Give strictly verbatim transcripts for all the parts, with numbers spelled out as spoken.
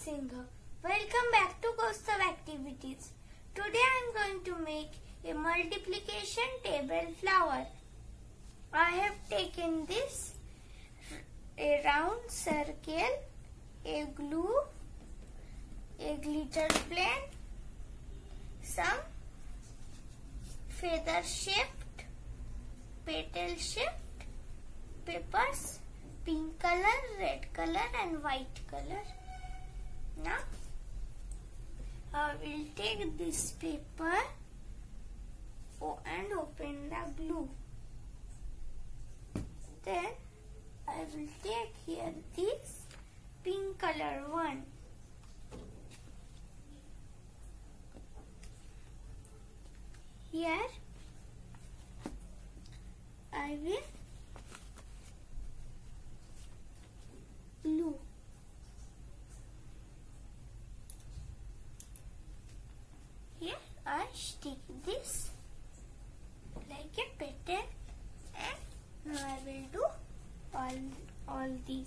Singh. Welcome back to Kaustav Activities. Today I am going to make a multiplication table flower. I have taken this, a round circle, a glue, a glitter pen, some feather shaped, petal shaped papers, pink color, red color and white color. Now I will take this paper and open the glue. Then I will take here this pink color one. Here I will glue. Here I stick this like a petal, and now I will do all all these.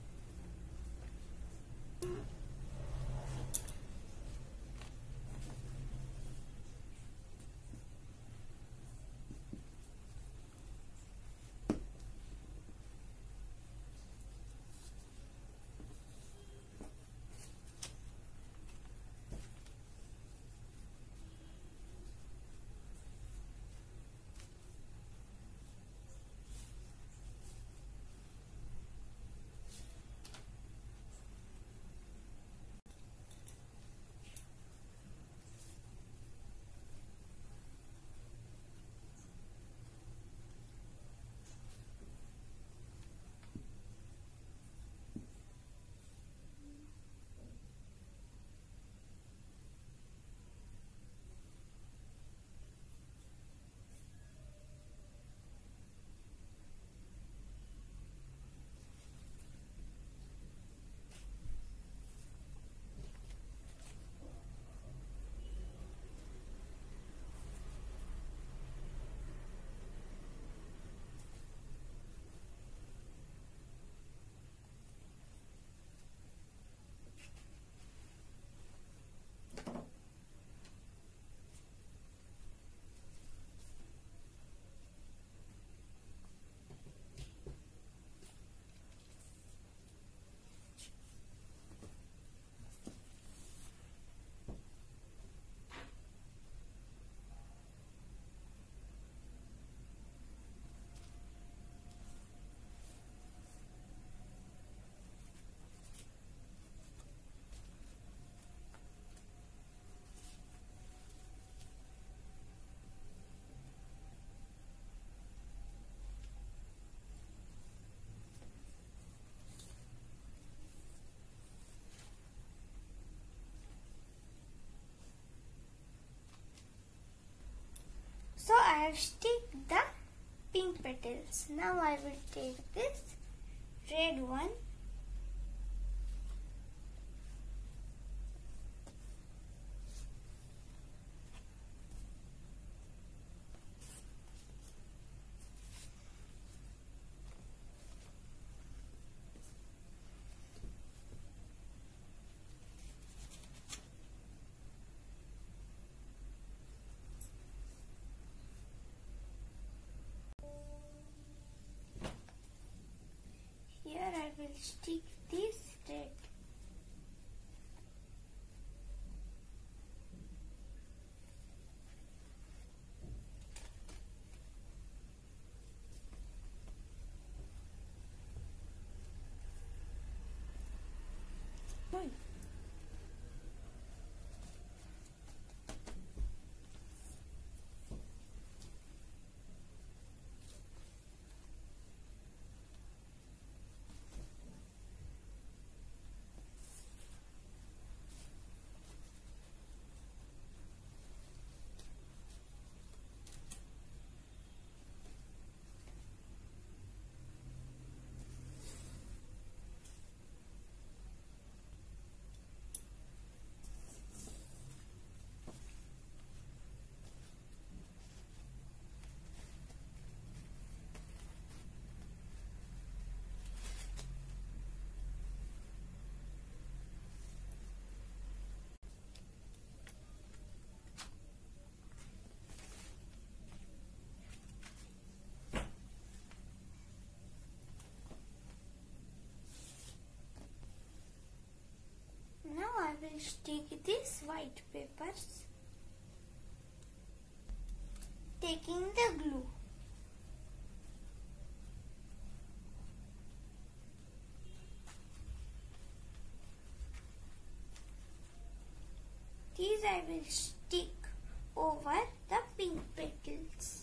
So I have stick the pink petals. Now I will take this red one. I will stick this red. Fine. will stick these white papers, taking the glue. These I will stick over the pink petals.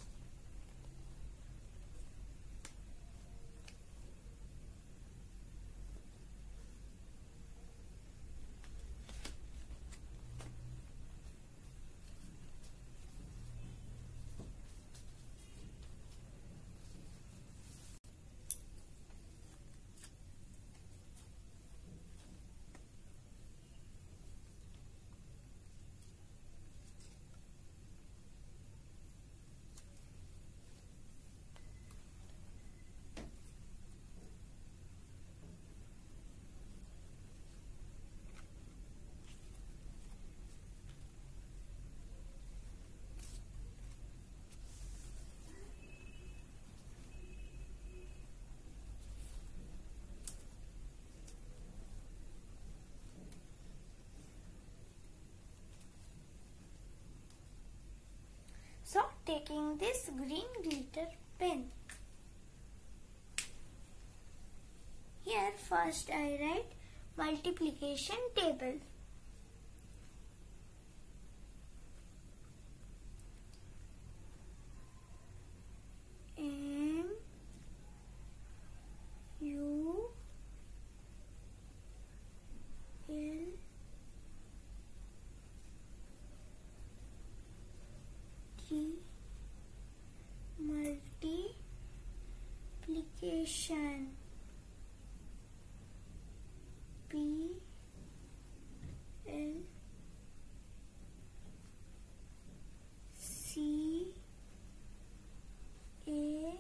So, taking this green glitter pen. Here first I write multiplication table. M U L T multiplication. P L C A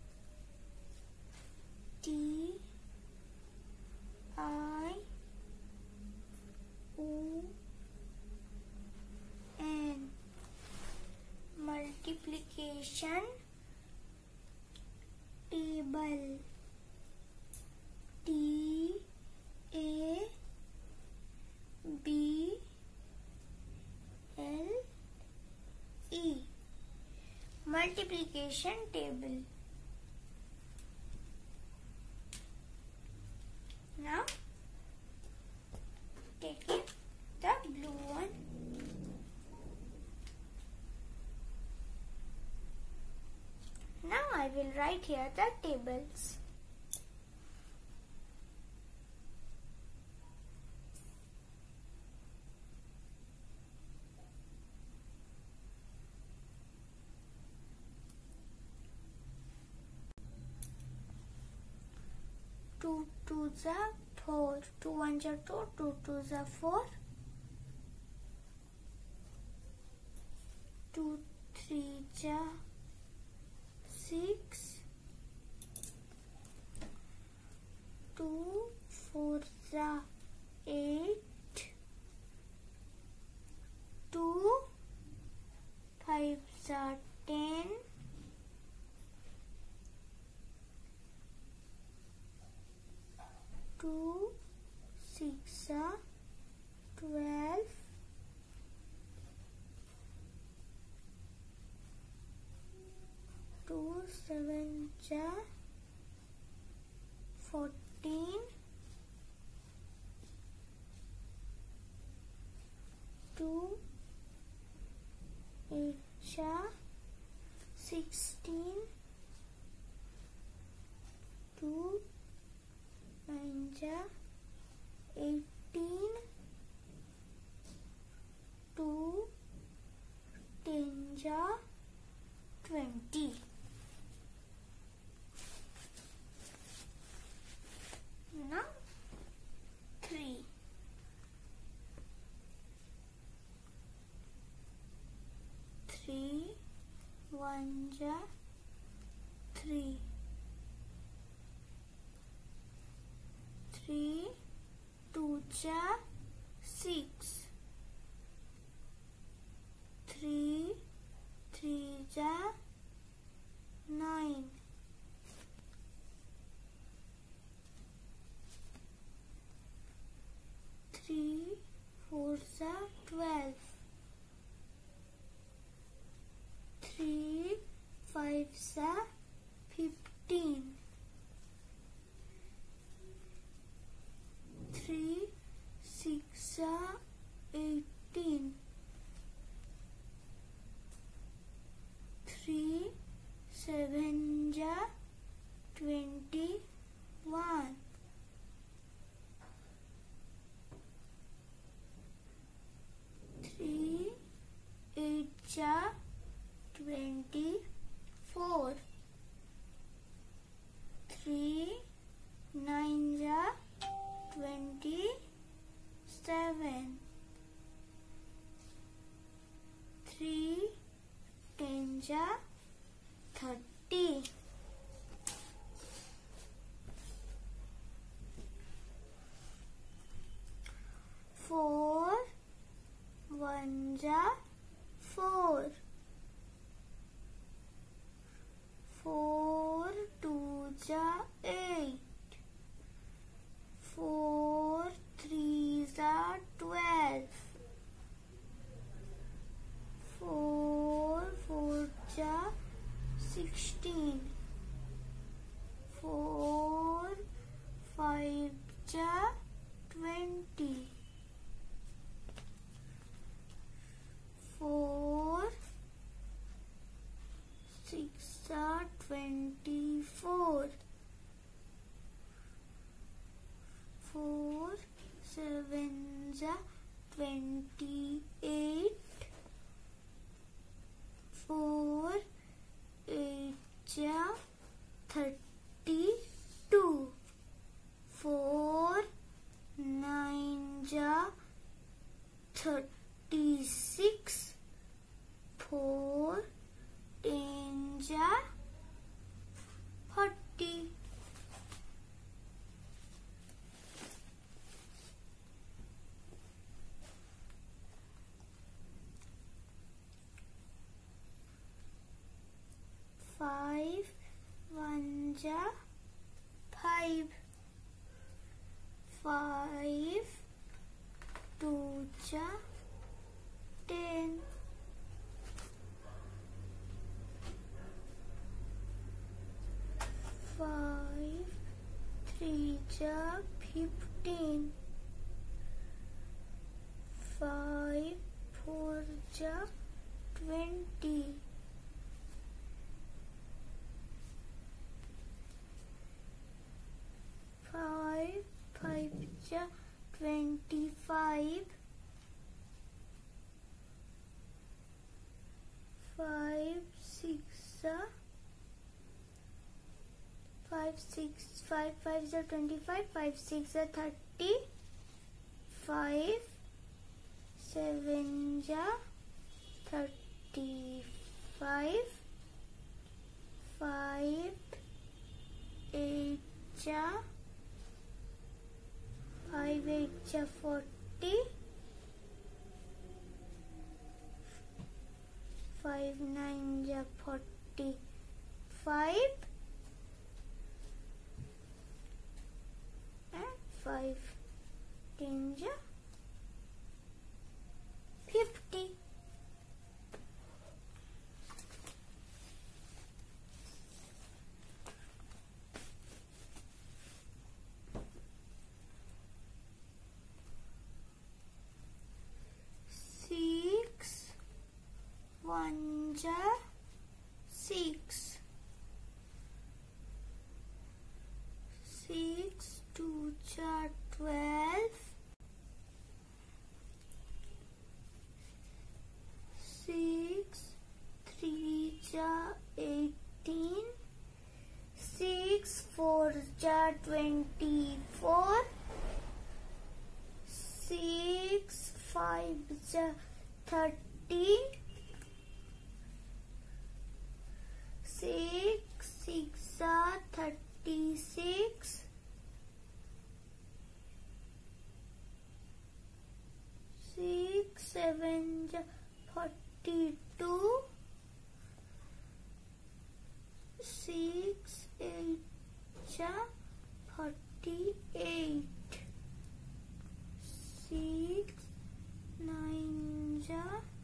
T I O N. Multiplication table. T A B L E. Multiplication table. Now taking the blue one. Now I will write here the tables. Two twos are four. Two ones are two. Two twos are four. Two threes are six. Two fours are eight. Two fives are ten. Two six are twelve. Two seven are fourteen. Two eight are sixteen. Two nine are eighteen. Two ten are twenty. Now three. Three ones are three. Three twos are six. Three threes are nine. Three are twelve. Three fives are fifteen. Three six are eighteen. Three seven are twenty-one. Three eight are twenty-four. Three nine are twenty-seven. Three ten are thirty. Four one are four. Four two are eight. Four threes are twelve. Four fours are sixteen. Four fives are twenty. Four six are twenty-four. Four sevens are twenty-eight. Four eights are thirty-two. Four nines are thirty-six. Four tens are forty. Five ones are five. Five twos are ten. Five threes are fifteen. Five fours are twenty. Five fives are twenty-five. Five six are Five six five fives are twenty-five. Five six are thirty. Five sevens are thirty-five. Five eights are Five eights are forty. Five nines are forty-five. Five tens are fifty. Six ones are six. Six twos are twelve. Six threes are eighteen. Six fours are twenty-four. Six fives are thirty. Six six are thirty-six. Six seven are forty-two. Six eight are forty-eight. Six ja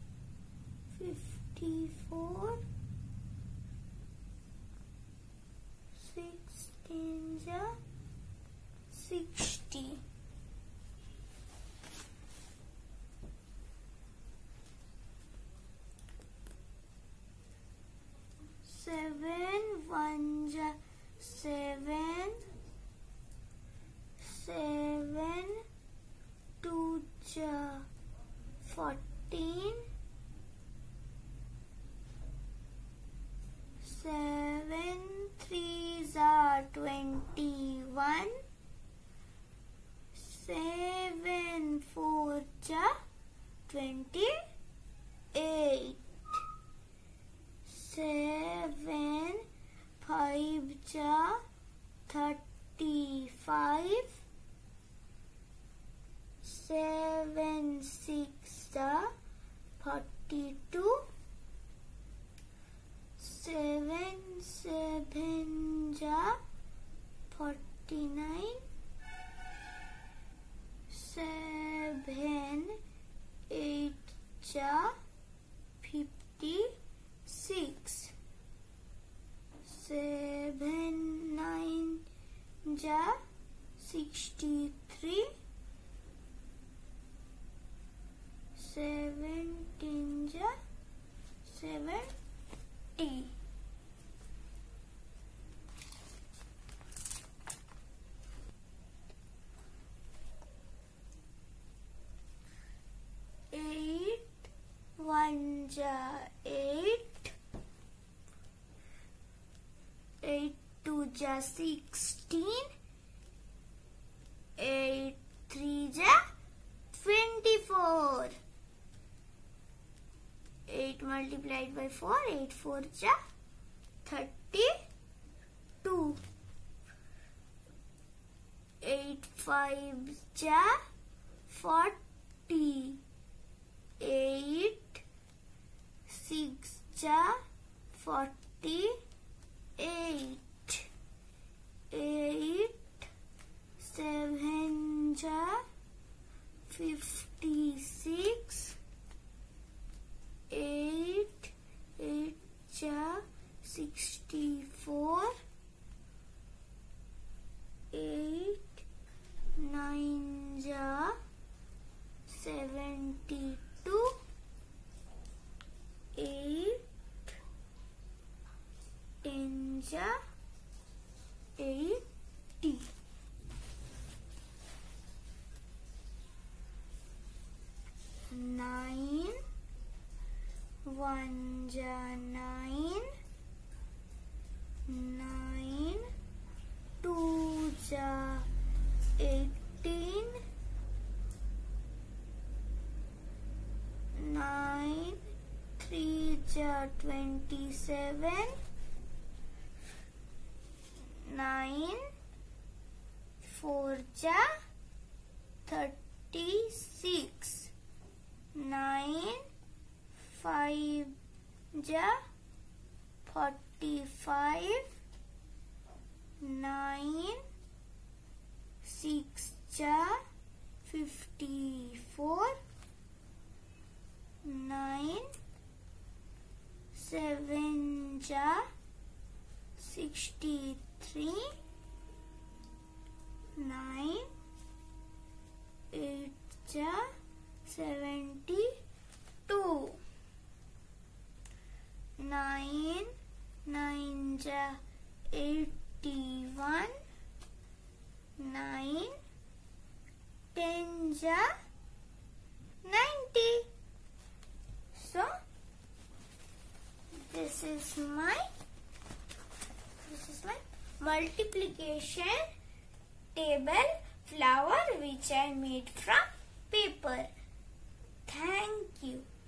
fifty-four, sixteen ja sixty. Seven one ja seven, seven two ja fourteen, seven three ja twenty-one, seven four ja twenty-eight, seven five ja thirty-five, seven six ja forty-two, seven seven ja forty-nine, seven eight ja fifty-six, seven nine ja sixty-three, seventeen ja seventy. Eight one ja eight, eight two ja sixteen, eight three ja twenty-four, eight multiplied by four, eight four ja thirty-two, eight five ja forty, eight six ja forty-eight, eight seven ja fifty-six, eight eight ja sixty-four, eight nine ja seventy-two, eight ten ja eighty. Nine one ja nine, nine two ja eighteen, nine three ja twenty-seven, nine four ja thirty-six, nine five ja forty-five, nine six ja fifty-four, nine seven ja sixty-three, nine eight ja seventy-two, nine nine ja eighty-one, nine ten ja ninety. So this is my this is my multiplication table flower which I made from paper. Thank you.